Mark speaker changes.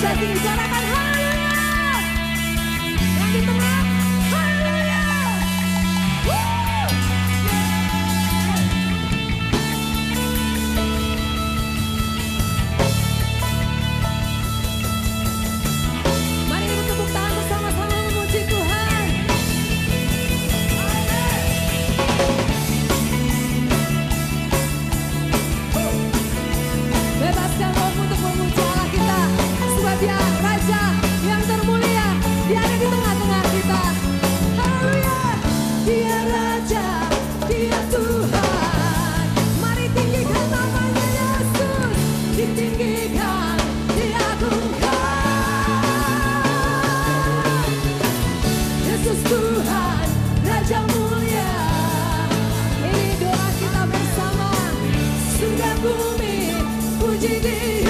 Speaker 1: Bicarakan haleluya. Yang di tengah, haleluya. Mari kita tepuk tangan bersama-sama memuji Tuhan. Bebaskan roh untuk memuji Allah kita, sebab Dia Raja yang termulia, Dia ada di tengah-tengah kita. Haleluya, Dia Raja, Dia Tuhan. Mari tinggikan namanya Yesus, ditinggikan, diagungkan. Yesus Tuhan, Raja mulia. Ini doa kita bersama, surga bumi puji Dia.